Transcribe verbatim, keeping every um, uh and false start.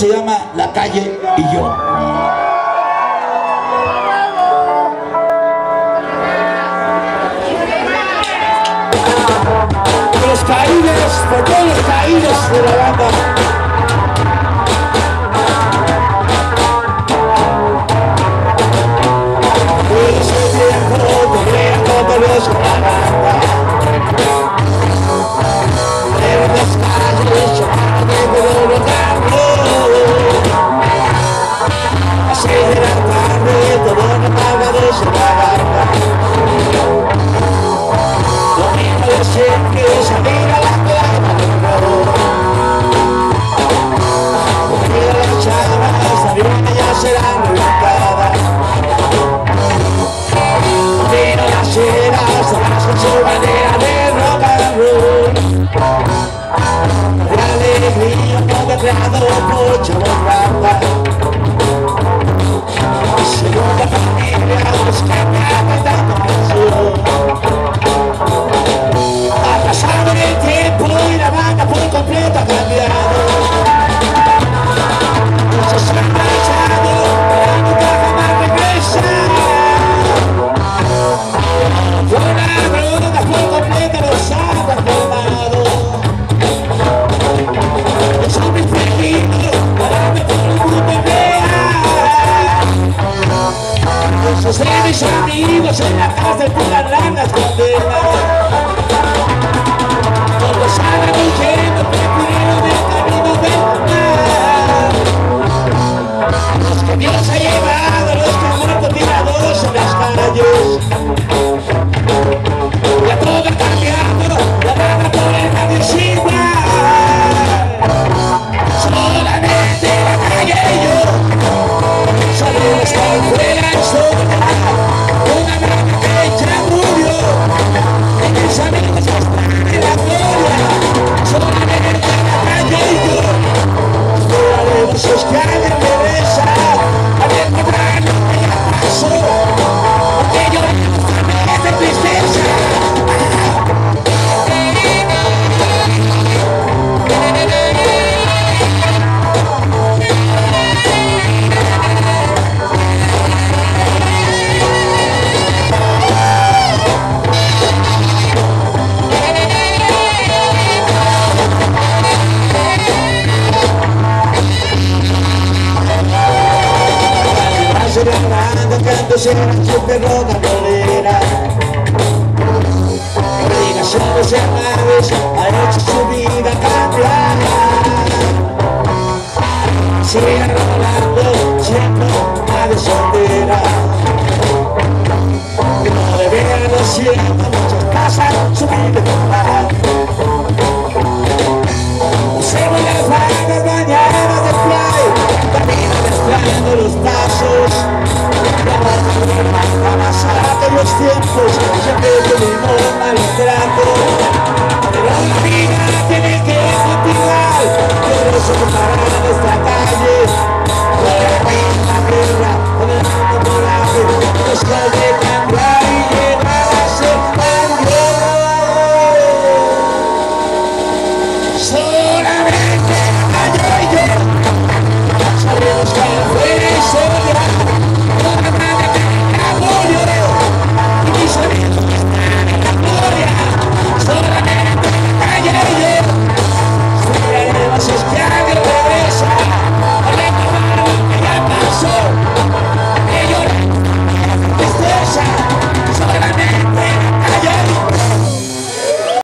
se llama La Calle y Yo. Los caídos, por todos los caídos de la banda. Pues el tiempo te veo por los la banda. En las calles yo me veo logrando. A seis de la tarde todo apagado se la banda. Domingo siempre salir a la playa del nuevo. Porque las chavas la vida ya serán reventadas. Vino las ceras, las con su bandera de rock and roll. De alegría todo creado por chavos rapas. Segunda familia, los que me han dado canción. Ha pasado el tiempo y la banda por completo ha cambiado. Muchos se han marchado, pero nunca jamás regresan. Con la rueda por completo los ha transformado. Son mis pequeños, para que todo el mundo vea. Muchos de mis amigos en la cárcel por las largas condenas. Todos salen huyendo, prefirieron el camino del mar. Los que Dios ha llevado, los que han muerto tirados en las calles. Ya todo ha cambiado, la nada por el nadie es igual. Solamente la calle y yo, salimos para fuera en soledad. Una blanca que ya murió, en mis amigos están en la gloria. Solamente la calle y yo, esperaremos sus que alguien me besa. A ver encontrar lo que ya pasó, porque yo también de tristeza. Cantándose siempre roca bolera. Predicaciones de madres ha hecho su vida cambiar. Sigue rolando siempre madre soltera. No de verlo siempre muchos pasan su vida normal. Observo las bandas mañanas de fly, camino mezclando los pasos. Pasar de los tiempos, siempre tuvimos maltrato. Pero la vida tiene que continuar, pero no se preparan